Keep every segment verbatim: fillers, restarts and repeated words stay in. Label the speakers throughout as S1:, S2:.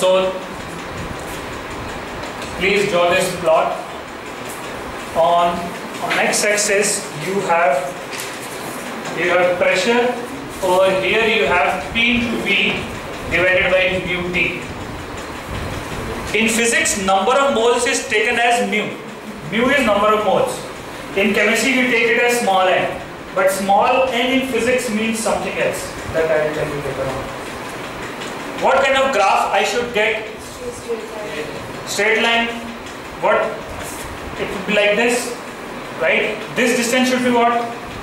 S1: So please draw this plot. On, on x-axis you have you have pressure. Over here you have P into V divided by mu T. In physics, number of moles is taken as mu. Mu is number of moles. In chemistry we take it as small n. But small n in physics means something else. That I will tell you later on. What kind of graph I should get? Straight line. What? It would be like this, right? This distance should be what?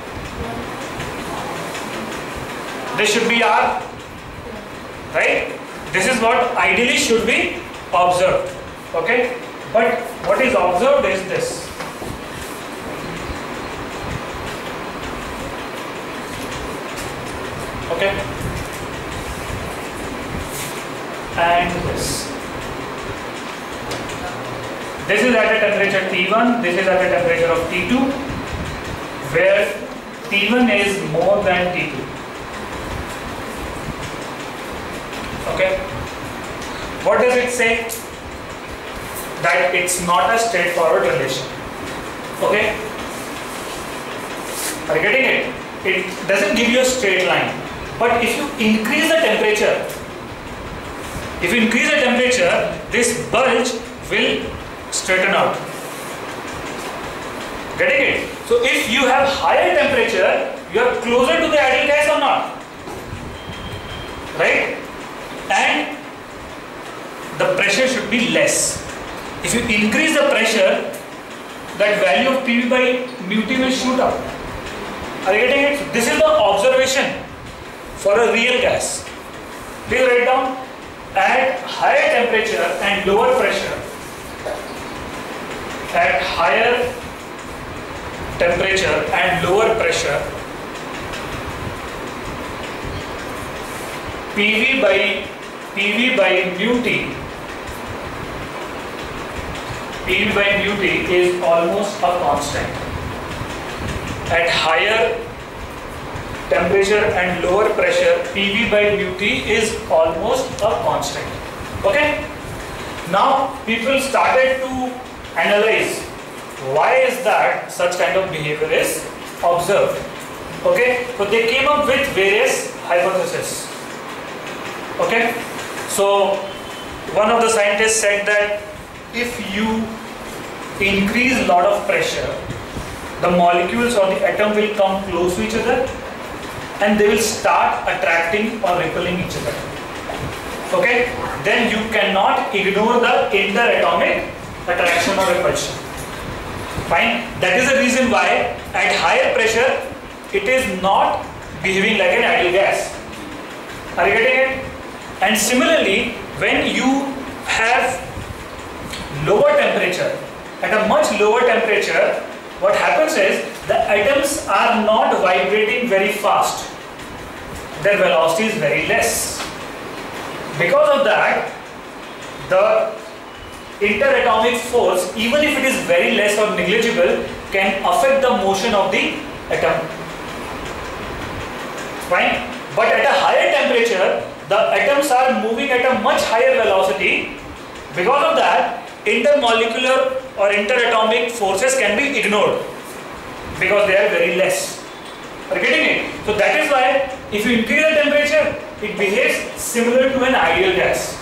S1: This should be r, right? This is what ideally should be observed, okay? But what is observed is this. Okay? And this. This is at a temperature T one, this is at a temperature of T two, where T one is more than T two. Okay? What does it say? That it's not a straightforward relation. Okay? Are you getting it? It doesn't give you a straight line. But if you increase the temperature, if you increase the temperature, this bulge will straighten out. Getting it? So if you have higher temperature, you are closer to the ideal gas or not? Right? And the pressure should be less. If you increase the pressure, that value of P V by mu T will shoot up. Are you getting it? This is the observation for a real gas. Please write down. At higher temperature and lower pressure, at higher temperature and lower pressure, P V by P V by mu T, P V by mu T is almost a constant. At higher temperature and lower pressure, P V by mu T is almost a constant. Okay? Now people started to analyze why is that such kind of behavior is observed. Okay? So they came up with various hypotheses. Okay? So one of the scientists said that if you increase lot of pressure, the molecules or the atom will come close to each other and they will start attracting or repelling each other. Okay? Then you cannot ignore the interatomic attraction or repulsion. Fine? That is the reason why at higher pressure it is not behaving like an ideal gas. Are you getting it? And similarly, when you have lower temperature, at a much lower temperature, what happens is the atoms are not vibrating very fast. Their velocity is very less. Because of that, the interatomic force, even if it is very less or negligible, can affect the motion of the atom. Fine? But at a higher temperature, the atoms are moving at a much higher velocity. Because of that, intermolecular or interatomic forces can be ignored because they are very less. Are you getting it? So that is why if you increase the temperature, it behaves similar to an ideal gas.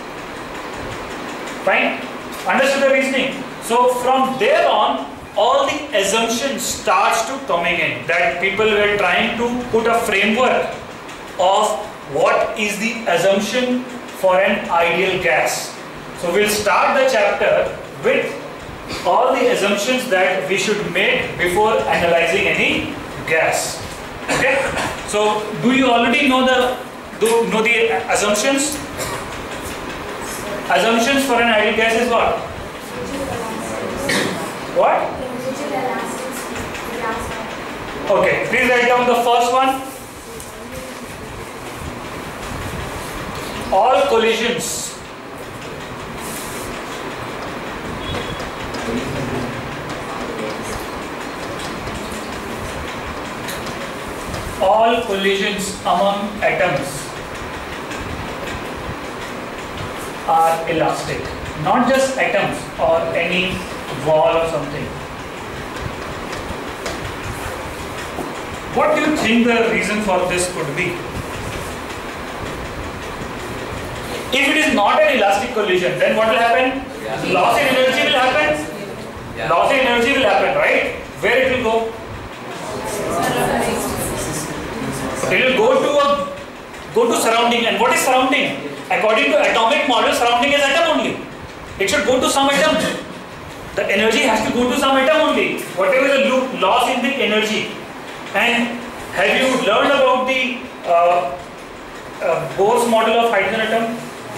S1: Fine? Understood the reasoning? So from there on, all the assumptions starts to coming in, that people were trying to put a framework of what is the assumption for an ideal gas. So we'll start the chapter with all the assumptions that we should make before analyzing any gas. Okay? So do you already know the do know the assumptions? Assumptions for an ideal gas is what? What? Okay, please write down the first one. All collisions all collisions among atoms are elastic, not just atoms or any wall or something. What do you think the reason for this could be? If it is not an elastic collision, then what will happen? Yeah. Loss in energy will happen. Yeah. Loss in energy will happen, right? Where it will go? It will go to a go to surrounding. And what is surrounding? According to atomic model, surrounding is atom only. It should go to some atom. The energy has to go to some atom only. Whatever the loop, loss in the energy. And have you learned about the uh, uh, Bohr's model of hydrogen atom?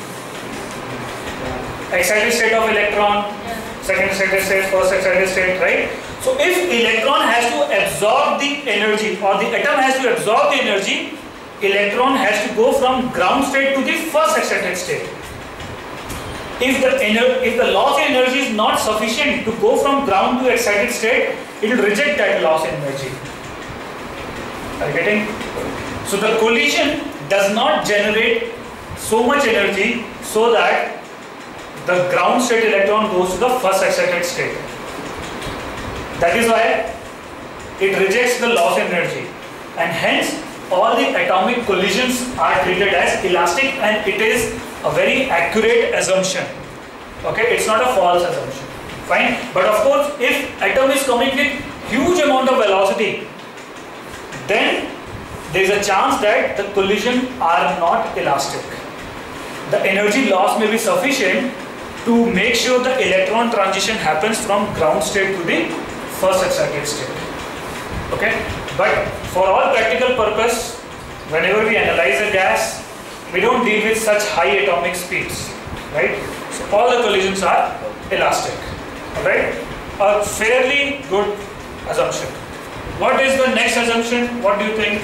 S1: Excited state of electron, second excited state, first excited state, right? So if electron has to absorb the energy, or the atom has to absorb the energy, electron has to go from ground state to the first excited state. If the if the loss in energy is not sufficient to go from ground to excited state, it will reject that loss in energy. Are you getting? So the collision does not generate so much energy so that the ground state electron goes to the first excited state. That is why it rejects the loss in energy, and hence all the atomic collisions are treated as elastic, and it is a very accurate assumption. Okay, it's not a false assumption. Fine, but of course, if atom is coming with huge amount of velocity, then there is a chance that the collision are not elastic. The energy loss may be sufficient to make sure the electron transition happens from ground state to the first excited state. Okay, but for all practical purpose, whenever we analyze a gas, we don't deal with such high atomic speeds, right? So all the collisions are elastic. Alright, a fairly good assumption. What is the next assumption? What do you think?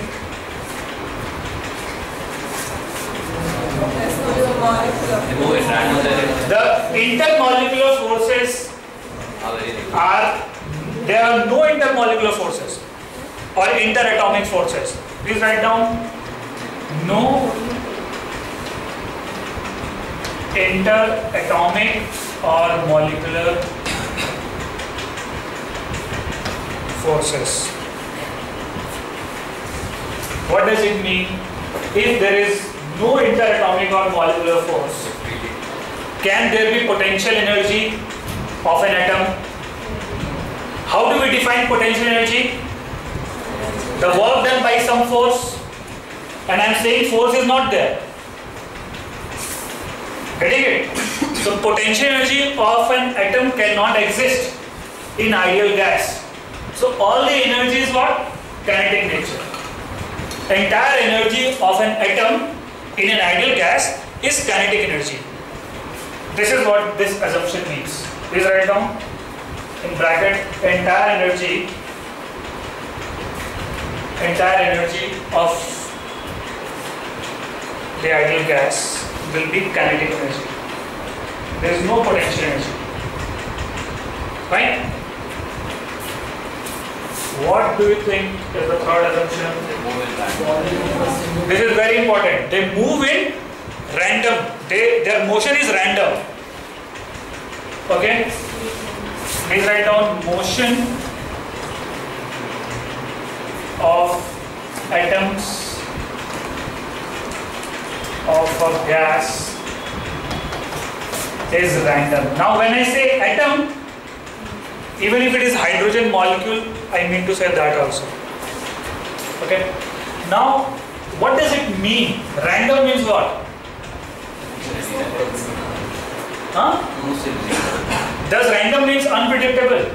S1: The intermolecular forces are, there are no intermolecular forces or interatomic forces. Please write down, no interatomic or molecular forces. What does it mean? If there is no interatomic or molecular force, can there be potential energy of an atom? How do we define potential energy? The work done by some force, and I am saying force is not there. Getting it? So potential energy of an atom cannot exist in ideal gas. So all the energy is what? Kinetic nature. Entire energy of an atom in an ideal gas is kinetic energy. This is what this assumption means. Please write down in bracket, entire energy, entire energy of the ideal gas will be kinetic energy. There is no potential energy. Fine? What do you think is the third assumption? This is very important. They move in random. They, their motion is random. Okay? Please write down motion of atoms of a gas is random. Now when I say atom, even if it is hydrogen molecule, I mean to say that also. Okay. Now, what does it mean? Random means what? Huh? Does random means unpredictable?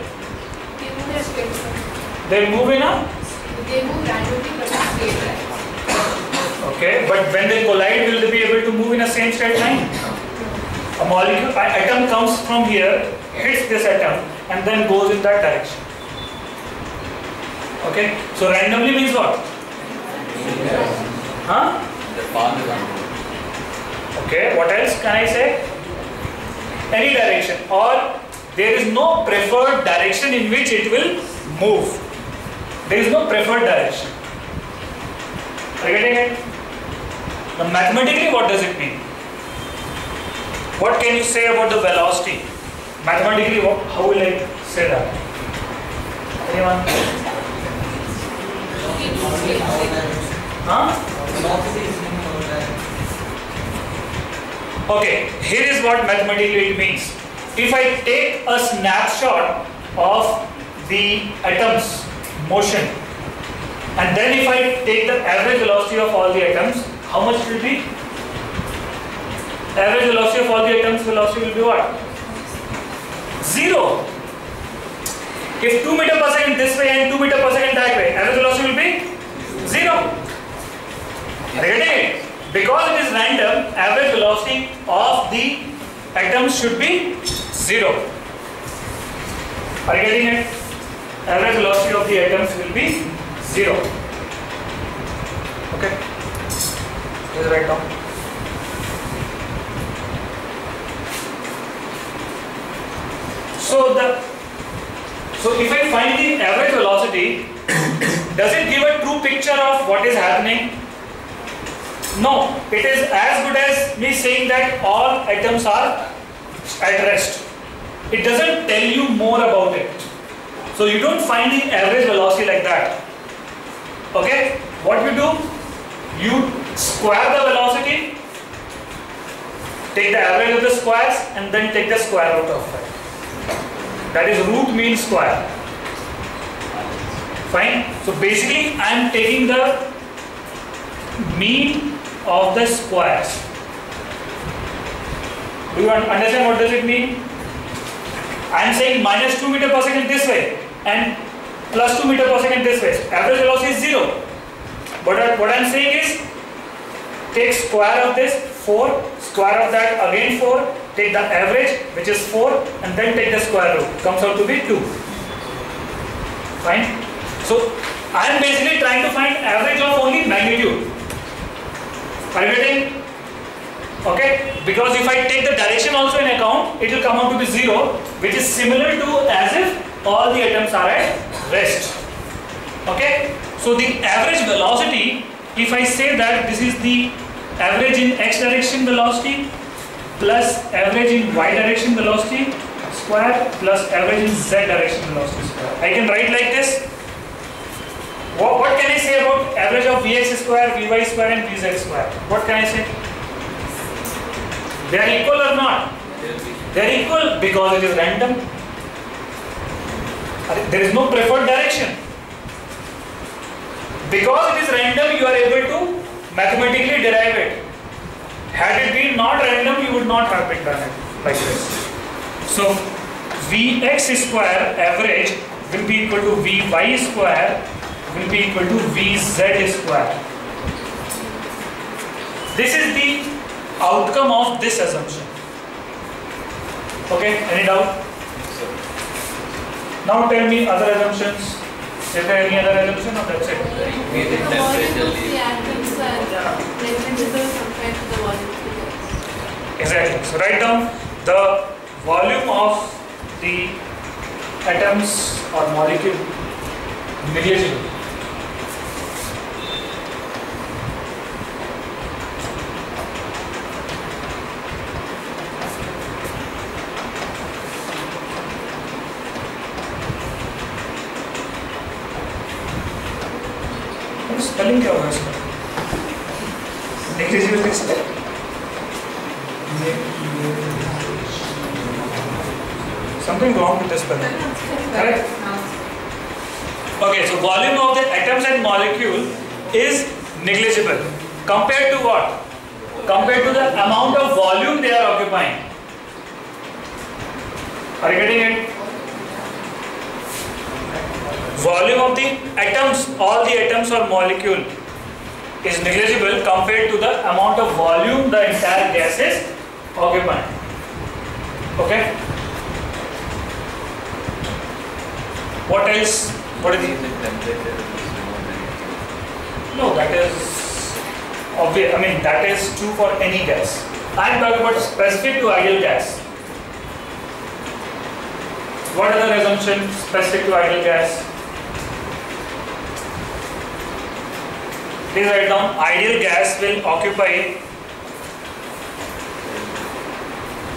S1: They move in a?
S2: They move randomly but in straight line.
S1: Okay, but when they collide, will they be able to move in a same straight line? A molecule, an atom comes from here, hits this atom, and then goes in that direction. Okay, so randomly means what? Huh? Okay, what else can I say? Any direction, or there is no preferred direction in which it will move. There is no preferred direction. Are you getting it? Now mathematically, what does it mean? What can you say about the velocity? Mathematically, what, how will I say that? Anyone? Huh? Okay, here is what mathematically it means. If I take a snapshot of the atom's motion, and then if I take the average velocity of all the atoms, how much will be? Average velocity of all the atoms velocity will be what? Zero. If two meter per second this way and two meter per second that way, average velocity will be zero. Are you getting it? Because it is random, average velocity of the atoms should be zero. Are you getting it? Average velocity of the atoms will be zero. Okay? Please write down. So the so if I find the average velocity, does it give a true picture of what is happening? No, it is as good as me saying that all atoms are at rest. It doesn't tell you more about it. So you don't find the average velocity like that. Okay? What you do? You square the velocity, take the average of the squares, and then take the square root of it. That is root mean square. Fine? So basically I am taking the mean of the squares. Do you understand what does it mean? I am saying minus two meter per second this way and plus two meter per second this way. Average velocity is zero. But what I am saying is, take square of this, four, square of that again four, take the average which is four, and then take the square root. Comes out to be two. Fine? So I am basically trying to find average of only magnitude. Are you getting? Okay? Because if I take the direction also in account, it will come out to be zero, which is similar to as if all the atoms are at rest. Okay? So the average velocity, if I say that this is the average in x direction velocity plus average in y direction velocity square plus average in z direction velocity square. I can write like this. What, what can I say about average of vx square, vy square and vz square? What can I say? They are equal or not? They are equal because it is random. There is no preferred direction. Because it is random, you are able to mathematically derive it. Had it been not random, you would not have been done it like this. So Vx square average will be equal to Vy square will be equal to Vz square. This is the outcome of this assumption. Okay, any doubt? Now tell me other assumptions. Is there any other assumption or that's it?
S2: The volume of the atoms are negligible compared to the volume of the gas.
S1: Exactly. So write down the volume of the atoms or molecule negligible. Spelling क्या होगा इसका? Negligible कैसे? Something wrong with the spelling. Correct? Okay, so volume of the atoms and molecule is negligible. Compared to what? Compared to the amount of volume they are occupying. Are you getting it? Volume of the atoms, all the atoms or molecule is negligible compared to the amount of volume the entire gas is occupying. Okay? What else? What is it? No, that is obvious. I mean, that is true for any gas. I am talking about specific to ideal gas. What other assumption specific to ideal gas? Please write down, ideal gas will occupy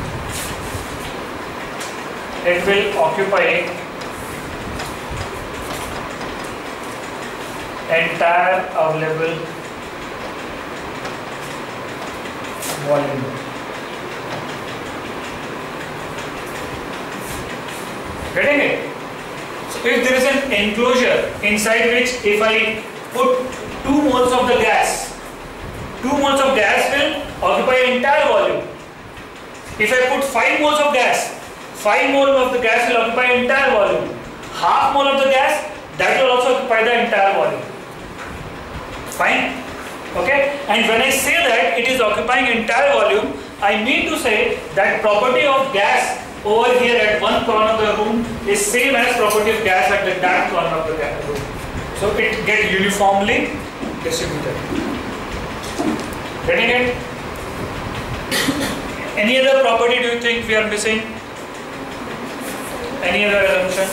S1: it will occupy entire available volume. Getting it? So if there is an enclosure inside which if I put two moles of the gas, two moles of gas will occupy entire volume. If I put five moles of gas, five moles of the gas will occupy entire volume. Half mole of the gas, that will also occupy the entire volume. Fine? Okay? And when I say that it is occupying entire volume, I mean to say that property of gas over here at one corner of the room is same as property of gas at the that corner of the room. So it gets uniformly distributed. Getting it? Any other property do you think we are missing? Any other assumption?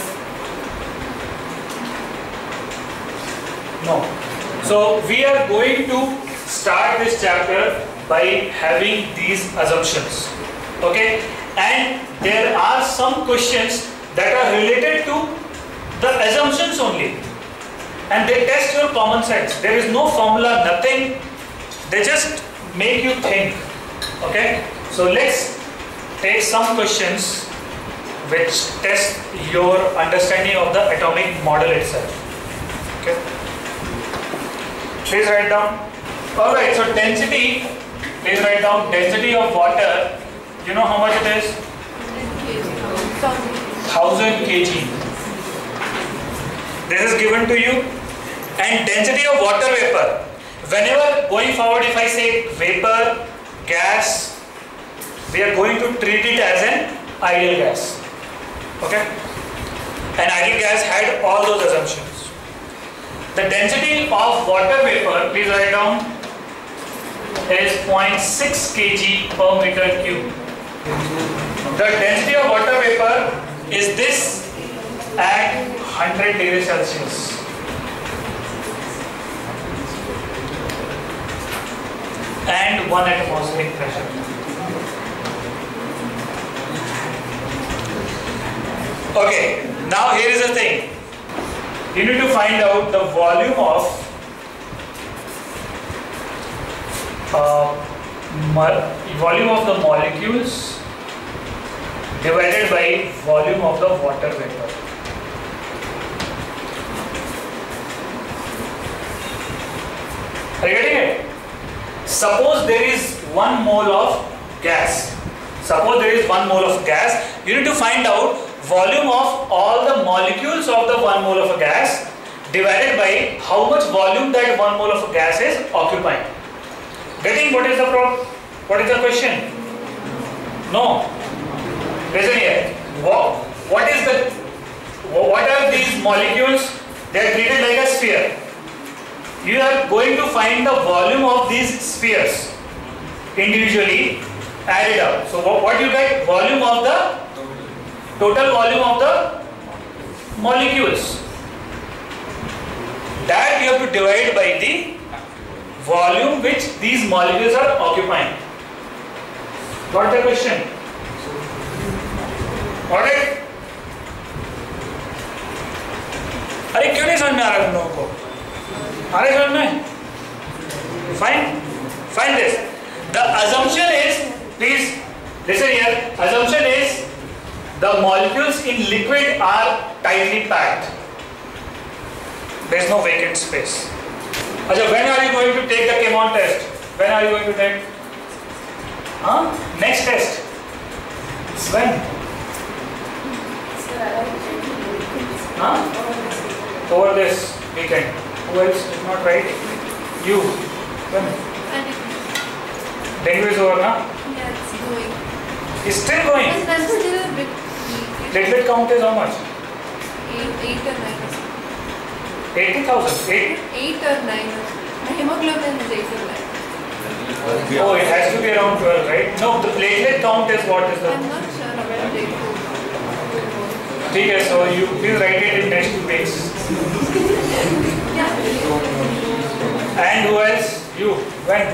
S1: No. So we are going to start this chapter by having these assumptions. Okay? And there are some questions that are related to the assumptions only. And they test your common sense. There is no formula, nothing. They just make you think. Okay? So let's take some questions which test your understanding of the atomic model itself. Okay? Please write down. Alright, so density, please write down density of water. You know how much it is? one thousand kilograms. This is given to you. And density of water vapor. Whenever going forward, if I say vapor, gas, we are going to treat it as an ideal gas. Okay? An ideal gas had all those assumptions. The density of water vapor, please write down, is zero point six kilograms per meter cube. The density of water vapor is this at one hundred degrees Celsius. And one atmospheric pressure. Okay, now here is the thing. You need to find out the volume of uh, volume of the molecules divided by volume of the water vapor. Are you getting it? Suppose there is one mole of gas. Suppose there is one mole of gas. You need to find out volume of all the molecules of the one mole of a gas divided by how much volume that one mole of a gas is occupying. Getting what is the problem? What is the question? No. Listen here. What, what is the what are these molecules? They are treated like a sphere. You are going to find the volume of these spheres individually added up. So what, what you get? Volume of the total volume of the molecules. That you have to divide by the volume which these molecules are occupying. Got the question? Got it? अरे क्यों नहीं समझ में आ रहा तुम लोगों को? आ रहा है समझ में? Fine? Find this. The assumption is, please listen here. Assumption is the molecules in liquid are tightly packed. There is no vacant space. Achha, when are you going to take the Chemon test? When are you going to take? Huh? Next test. When? Huh? Over this weekend. Who else is not right? You. When? Dengue is over, na?
S2: Yeah, it's going.
S1: It's still going.
S2: And that's still a bit.
S1: Platelet count is how much?
S2: Eight, eight or nine.
S1: eighty thousand. Eight?
S2: Eight or nine. My hemoglobin is eight or nine.
S1: Oh, it has to be around twelve, right? No, the platelet count is what is the?
S2: I'm not sure about it.
S1: Okay, so you please write it in next two days.
S2: Yeah.
S1: And who else? You. When?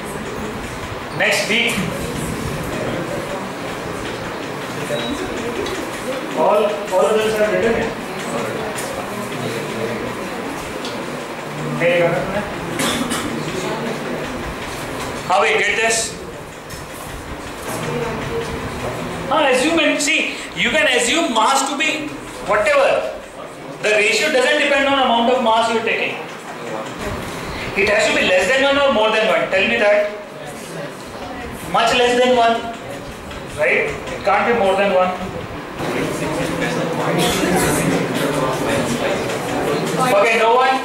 S1: Next week. All, all of this are written here. Hey, how we get this? Ah, assume and see, you can assume mass to be whatever. The ratio doesn't depend on amount of mass you are taking. It has to be less than one or more than one. Tell me that. Much less than one. Right? It can't be more than one. Okay, no one?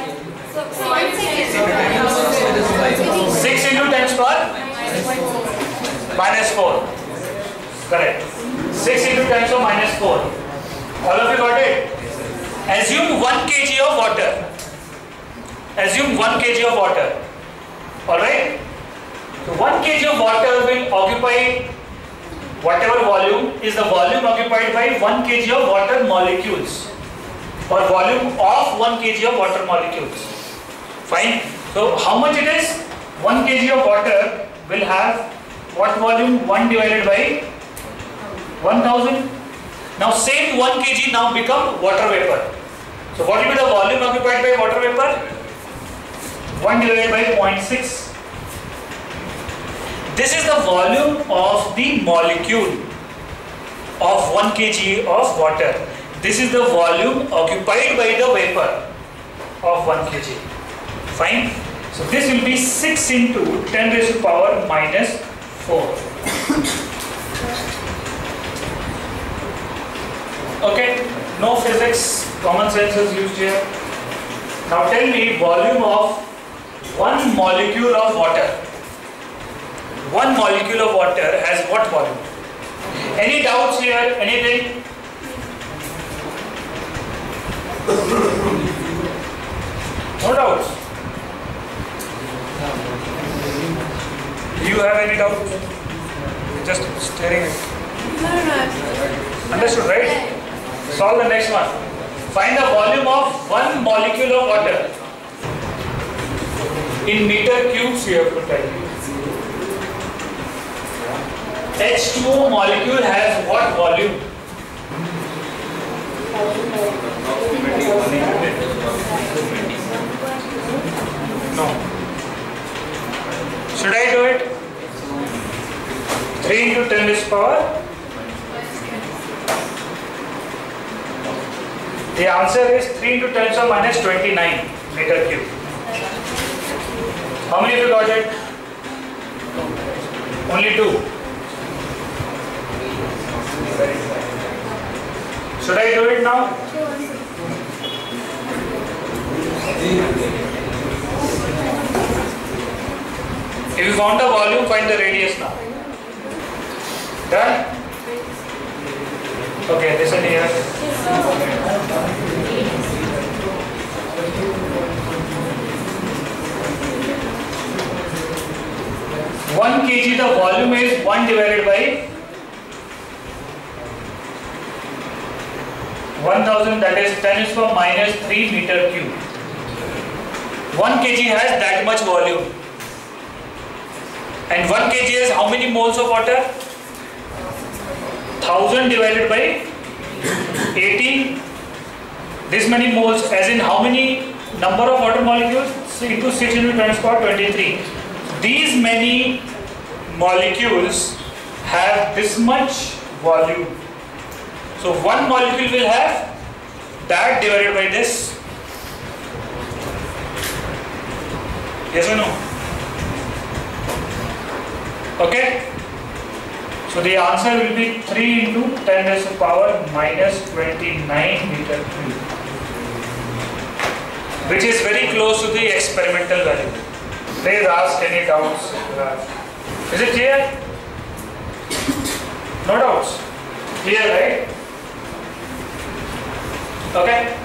S1: six into ten to the power minus four. Correct. six into ten to the minus four. All of you got it? Assume one kilogram of water. Assume one kilogram of water. Alright? So one kilogram of water will occupy whatever volume is the volume occupied by one kilogram of water molecules. Or volume of one kilogram of water molecules. Fine. So how much it is? one kilogram of water will have what volume? one divided by one thousand. Now same one kilogram now become water vapor. So what will be the volume occupied by water vapor? one divided by zero point six. This is the volume of the molecule of one kilogram of water. This is the volume occupied by the vapor of one kilogram. Fine. So this will be six into ten raised to the power minus four. Okay, no physics, common sense is used here. Now tell me volume of one molecule of water. One molecule of water has what volume? Any doubts here? Anything? No doubts? Do you have any doubt? Just staring at it.
S2: No, no.
S1: Understood, right? Solve the next one. Find the volume of one molecule of water. In meter cubes you have to calculate. H two O molecule has what volume? No. Should I do it? three into ten raised to the power? The answer is three into ten to the minus twenty-nine meter cube. How many of you got it? Only two. Should I do it now? If you found the volume, find the radius now. Done? Okay, listen here. one kilogram, the volume is one divided by one thousand, that is ten is for minus three meter cube. one kilogram has that much volume. And one kilogram has how many moles of water? one thousand divided by eighteen. This many moles, as in how many number of water molecules? Into six into ten to the power twenty-three. These many molecules have this much volume. So one molecule will have that divided by this. Yes or no? Okay? So the answer will be three into ten raised to the power minus twenty-nine meter cube, which is very close to the experimental value. Please ask any doubts. Is it clear? No doubts? Clear, right? Okay.